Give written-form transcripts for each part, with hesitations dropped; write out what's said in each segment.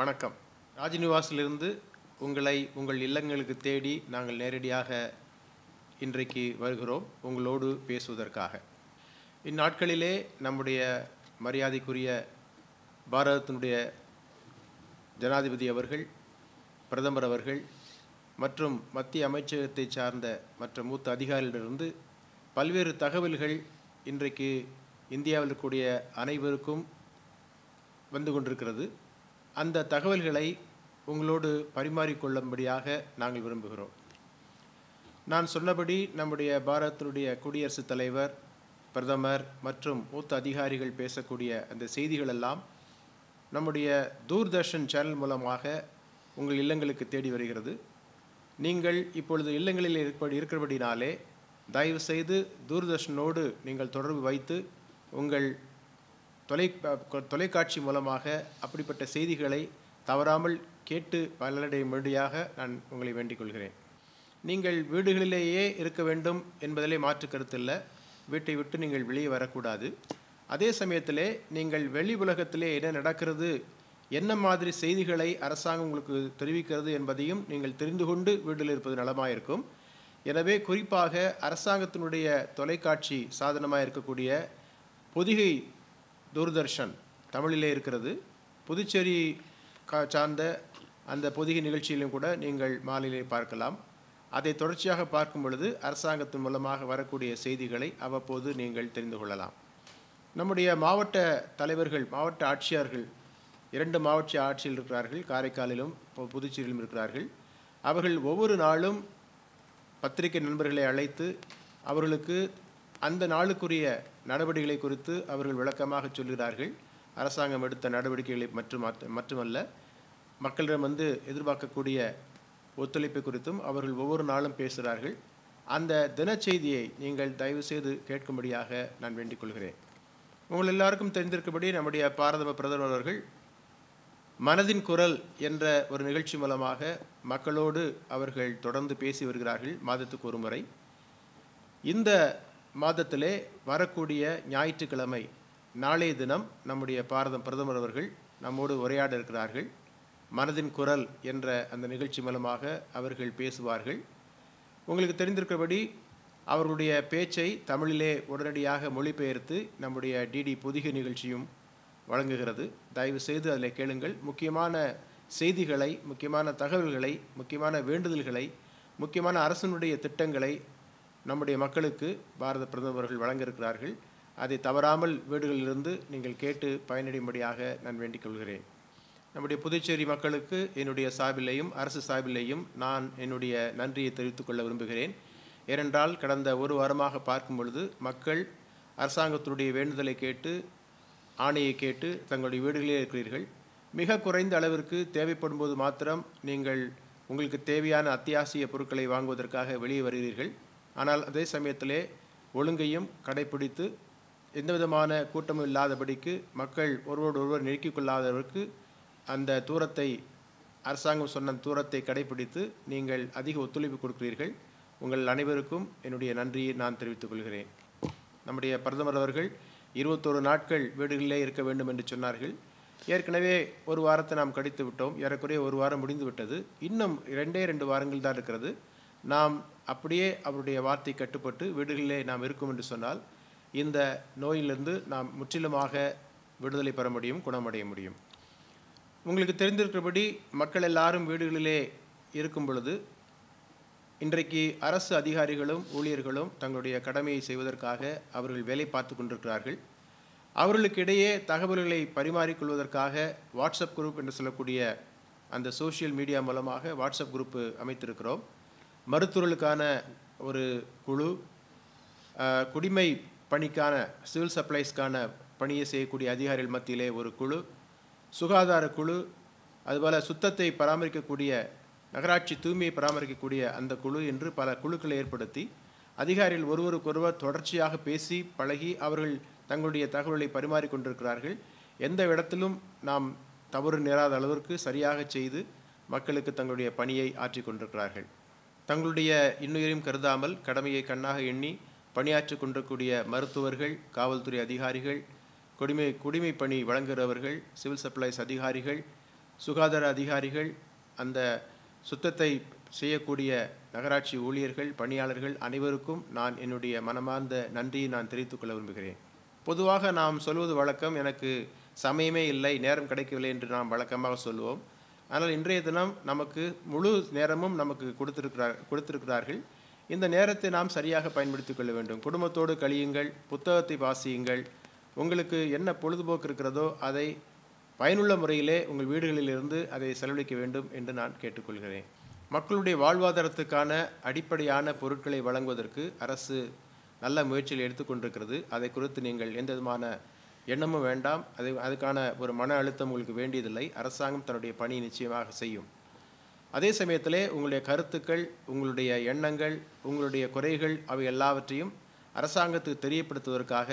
வணக்கம். ராஜ்நிவாஸிலிருந்து உங்களை உங்கள் இல்லங்களுக்கு தேடி நாங்கள் நேரடியாக இன்றைக்கு வருகிறோம் உங்களோடு பேசுவதற்காக. இந்நாட்களிலே நம்முடைய மரியாதைக்குரிய பாரதத்தினுடைய ஜனாதிபதி அவர்கள், பிரதமர் அவர்கள் மற்றும் மத்திய அமைச்சகத்தை சார்ந்த மற்ற மூத்த அதிகாரிகளிடமிருந்து பல்வேறு தகவல்கள் இன்றைக்கு இந்தியாவில் இருக்கக்கூடிய அனைவருக்கும் வந்து கொண்டிருக்கிறது. அந்த தகவல்களை உங்களோடு பரிமாறிக்கொள்ளும்படியாக நாங்கள் விரும்புகிறோம். நான் சொன்னபடி நம்முடைய பாரதத்தினுடைய குடியரசுத் தலைவர், பிரதமர் மற்றும் மூத்த அதிகாரிகள் பேசக்கூடிய அந்த செய்திகளெல்லாம் நம்முடைய தூர்தர்ஷன் சேனல் மூலமாக உங்கள் இல்லங்களுக்கு தேடி வருகிறது. நீங்கள் இப்பொழுது இல்லங்களில் இருக்கிறபடினாலே தயவுசெய்து தூர்தர்ஷனோடு நீங்கள் தொடர்பு வைத்து உங்கள் தொலைக்காட்சி மூலமாக அப்படிப்பட்ட செய்திகளை தவறாமல் கேட்டு பலனடையும்படியாக நான் உங்களை வேண்டிக் கொள்கிறேன். நீங்கள் வீடுகளிலேயே இருக்க வேண்டும் என்பதிலே மாற்று கருத்தில்லை. வீட்டை விட்டு நீங்கள் வெளியே வரக்கூடாது. அதே சமயத்திலே நீங்கள் வெளி உலகத்திலே என்ன நடக்கிறது, என்ன மாதிரி செய்திகளை அரசாங்கம் உங்களுக்கு தெரிவிக்கிறது என்பதையும் நீங்கள் தெரிந்து கொண்டு வீட்டில் இருப்பது நலமாயிருக்கும். எனவே குறிப்பாக அரசாங்கத்தினுடைய தொலைக்காட்சி சாதனமாக இருக்கக்கூடிய பொதிகை தூர்தர்ஷன் தமிழிலே இருக்கிறது. புதுச்சேரி சார்ந்த அந்த பொதிகை நிகழ்ச்சியிலும் கூட நீங்கள் மாலையிலே பார்க்கலாம். அதை தொடர்ச்சியாக பார்க்கும் பொழுது அரசாங்கத்தின் மூலமாக வரக்கூடிய செய்திகளை அவ்வப்போது நீங்கள் தெரிந்து கொள்ளலாம். நம்முடைய மாவட்ட தலைவர்கள், மாவட்ட ஆட்சியர்கள் 2 மாவட்ட ஆட்சியில் இருக்கிறார்கள். காரைக்காலிலும் புதுச்சேரியிலும் இருக்கிறார்கள். அவர்கள் ஒவ்வொரு நாளும் பத்திரிகை நண்பர்களை அழைத்து அவர்களுக்கு அந்த நாளுக்குரிய நடவடிக்கைகளை குறித்து அவர்கள் விளக்கமாக சொல்கிறார்கள். அரசாங்கம் எடுத்த நடவடிக்கைகளை மட்டுமல்ல, மக்களிடம் எதிர்பார்க்கக்கூடிய ஒத்துழைப்பு குறித்தும் அவர்கள் ஒவ்வொரு நாளும் பேசுகிறார்கள். அந்த தினச்செய்தியை நீங்கள் தயவுசெய்து கேட்கும்படியாக நான் வேண்டிக் கொள்கிறேன். உங்கள் எல்லாருக்கும் தெரிந்திருக்கபடி நம்முடைய பிரதமர் அவர்கள் மனதின் குரல் என்ற ஒரு நிகழ்ச்சி மூலமாக மக்களோடு அவர்கள் தொடர்ந்து பேசி வருகிறார்கள், மாதத்துக்கு ஒரு முறை. இந்த மாதத்திலே வரக்கூடிய ஞாயிற்றுக்கிழமை நாளைய தினம் நம்முடைய பிரதமர் அவர்கள் நம்மோடு உரையாட இருக்கிறார்கள். மனதின் குரல் என்ற அந்த நிகழ்ச்சி மூலமாக அவர்கள் பேசுவார்கள். உங்களுக்கு தெரிந்திருக்கிறபடி அவர்களுடைய பேச்சை தமிழிலே உடனடியாக மொழிபெயர்த்து நம்முடைய டிடி பொதிகை நிகழ்ச்சியும் வழங்குகிறது. தயவு செய்து அதில் கேளுங்கள். முக்கியமான செய்திகளை, முக்கியமான தகவல்களை, முக்கியமான வேண்டுதல்களை, முக்கியமான அரசினுடைய திட்டங்களை நம்முடைய மக்களுக்கு பாரத பிரதமர்கள் வழங்க இருக்கிறார்கள். அதை தவறாமல் வீடுகளிலிருந்து நீங்கள் கேட்டு பயனடையும்படியாக நான் வேண்டிக் கொள்கிறேன். நம்முடைய புதுச்சேரி மக்களுக்கு என்னுடைய சார்பிலேயும் அரசு சார்பிலேயும் நான் என்னுடைய நன்றியை தெரிவித்துக் கொள்ள விரும்புகிறேன். ஏனென்றால் கடந்த ஒரு வாரமாக பார்க்கும் பொழுது மக்கள் அரசாங்கத்தினுடைய வேண்டுதலை கேட்டு, ஆணையை கேட்டு தங்களுடைய வீடுகளிலே இருக்கிறீர்கள். மிக குறைந்த அளவிற்கு தேவைப்படும் போது மாத்திரம் நீங்கள் உங்களுக்கு தேவையான அத்தியாவசிய பொருட்களை வாங்குவதற்காக வெளியே வருகிறீர்கள். ஆனால் அதே சமயத்திலே ஒழுங்கையும் கடைப்பிடித்து எந்த விதமான கூட்டமும் இல்லாதபடிக்கு மக்கள் ஒருவரோடொருவர் நெருக்கிக் கொள்ளாதவருக்கு அந்த தூரத்தை, அரசாங்கம் சொன்ன தூரத்தை கடைப்பிடித்து நீங்கள் அதிக ஒத்துழைப்பு கொடுக்கிறீர்கள். உங்கள் அனைவருக்கும் என்னுடைய நன்றியை நான் தெரிவித்துக் கொள்கிறேன். நம்முடைய பிரதமர் அவர்கள் 21 நாட்கள் வீடுகளிலே இருக்க வேண்டும் என்று சொன்னார்கள். ஏற்கனவே ஒரு வாரத்தை நாம் கழித்து விட்டோம். ஏறக்குறைய ஒரு வாரம் முடிந்து விட்டது. இன்னும் 2 வாரங்கள் தான் இருக்கிறது. நாம் அப்படியே அவருடைய வார்த்தை கட்டுப்பட்டு வீடுகளிலே நாம் இருக்கும் என்று சொன்னால் இந்த நோயிலிருந்து நாம் முற்றிலுமாக விடுதலை பெற முடியும், குணமடைய முடியும். உங்களுக்கு தெரிந்திருக்கிறபடி மக்கள் எல்லாரும் வீடுகளிலே இருக்கும் பொழுது இன்றைக்கு அரசு அதிகாரிகளும் ஊழியர்களும் தங்களுடைய கடமையை செய்வதற்காக அவர்கள் வேலை பார்த்து கொண்டிருக்கிறார்கள். அவர்களுக்கிடையே தகவல்களை பரிமாறிக்கொள்வதற்காக வாட்ஸ்அப் குரூப் என்று சொல்லக்கூடிய அந்த சோஷியல் மீடியா மூலமாக வாட்ஸ்அப் குரூப்பு அமைத்திருக்கிறோம். மருத்துவர்களுக்கான ஒரு குழு, குடிமை பணிக்கான சிவில் சப்ளைஸ்க்கான பணியை செய்யக்கூடிய அதிகாரிகள் மத்தியிலே ஒரு குழு, சுகாதார குழு, அதுபோல் சுத்தத்தை பராமரிக்கக்கூடிய நகராட்சி தூய்மையை பராமரிக்கக்கூடிய அந்த குழு என்று பல குழுக்களை ஏற்படுத்தி அதிகாரிகள் ஒருவருக்கொருவர் தொடர்ச்சியாக பேசி பழகி அவர்கள் தங்களுடைய தகவல்களை பரிமாறிக்கொண்டிருக்கிறார்கள். எந்த இடத்திலும் நாம் தவறு நேராத அளவிற்கு சரியாக செய்து மக்களுக்கு தங்களுடைய பணியை ஆற்றிக் கொண்டிருக்கிறார்கள். தங்களுடைய இன்னுயிரையும் கருதாமல் கடமையை கண்ணாக எண்ணி பணியாற்றி கொண்டிருக்கூடிய மருத்துவர்கள், காவல்துறை அதிகாரிகள், குடிமை பணி வழங்குகிறவர்கள், சிவில் சப்ளைஸ் அதிகாரிகள், சுகாதார அதிகாரிகள், அந்த சுத்தத்தை செய்யக்கூடிய நகராட்சி ஊழியர்கள், பணியாளர்கள் அனைவருக்கும் நான் என்னுடைய மனமார்ந்த நன்றியை நான் தெரிவித்துக் கொள்ள விரும்புகிறேன். பொதுவாக நாம் சொல்வது வழக்கம், எனக்கு சமயமே இல்லை, நேரம் கிடைக்கவில்லை என்று நாம் வழக்கமாக சொல்லுவோம். ஆனால் இன்றைய தினம் நமக்கு முழு நேரமும் நமக்கு கொடுத்திருக்கிறார்கள். இந்த நேரத்தை நாம் சரியாக பயன்படுத்திக் கொள்ள வேண்டும். குடும்பத்தோடு கழியுங்கள், புத்தகத்தை வாசியுங்கள், உங்களுக்கு என்ன பொழுதுபோக்கு இருக்கிறதோ அதை பயனுள்ள முறையிலே உங்கள் வீடுகளிலிருந்து அதை செலவழிக்க வேண்டும் என்று நான் கேட்டுக்கொள்கிறேன். மக்களுடைய வாழ்வாதாரத்துக்கான அடிப்படையான பொருட்களை வழங்குவதற்கு அரசு நல்ல முயற்சியில் எடுத்துக்கொண்டிருக்கிறது. அதை குறித்து நீங்கள் எந்த விதமான எண்ணமும் வேண்டாம். அதுக்கான ஒரு மன அழுத்தம் உங்களுக்கு வேண்டியதில்லை. அரசாங்கம் தன்னுடைய பணியை நிச்சயமாக செய்யும். அதே சமயத்திலே உங்களுடைய கருத்துக்கள், உங்களுடைய எண்ணங்கள், உங்களுடைய குறைகள் அவை எல்லாவற்றையும் அரசாங்கத்துக்கு தெரியப்படுத்துவதற்காக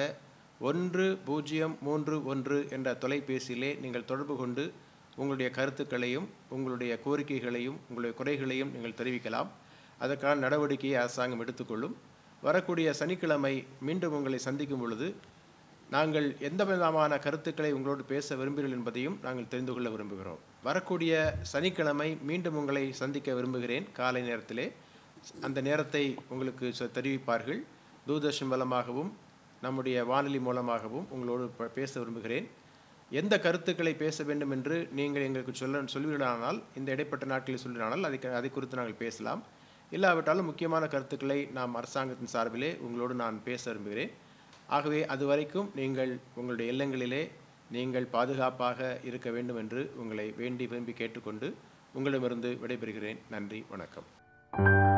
1031 என்ற தொலைபேசியிலே நீங்கள் தொடர்பு கொண்டு உங்களுடைய கருத்துக்களையும் உங்களுடைய கோரிக்கைகளையும் உங்களுடைய குறைகளையும் நீங்கள் தெரிவிக்கலாம். அதற்கான நடவடிக்கையை அரசாங்கம் எடுத்துக்கொள்ளும். வரக்கூடிய சனிக்கிழமை மீண்டும் உங்களை சந்திக்கும் பொழுது நாங்கள் எந்த விதமான கருத்துக்களை உங்களோடு பேச விரும்புகிறீர்கள் என்பதையும் நாங்கள் தெரிந்து கொள்ள விரும்புகிறோம். வரக்கூடிய சனிக்கிழமை மீண்டும் உங்களை சந்திக்க விரும்புகிறேன். காலை நேரத்திலே அந்த நேரத்தை உங்களுக்கு தெரிவிப்பார்கள். தூர்தர்ஷன் மூலமாகவும் நம்முடைய வானொலி மூலமாகவும் உங்களோடு பேச விரும்புகிறேன். எந்த கருத்துக்களை பேச வேண்டும் என்று நீங்கள் எங்களுக்கு சொல்வீர்களானால், இந்த இடைப்பட்ட நாட்களில் சொல்வீர்களானால் அதை குறித்து நாங்கள் பேசலாம். இல்லாவிட்டாலும் முக்கியமான கருத்துக்களை நாம் அரசாங்கத்தின் சார்பிலே உங்களோடு நான் பேச விரும்புகிறேன். ஆகவே அதுவரைக்கும் நீங்கள் உங்களுடைய இல்லங்களிலே நீங்கள் பாதுகாப்பாக இருக்க வேண்டும் என்று உங்களை விரும்பி கேட்டுக்கொண்டு உங்களிடமிருந்து விடைபெறுகிறேன். நன்றி, வணக்கம்.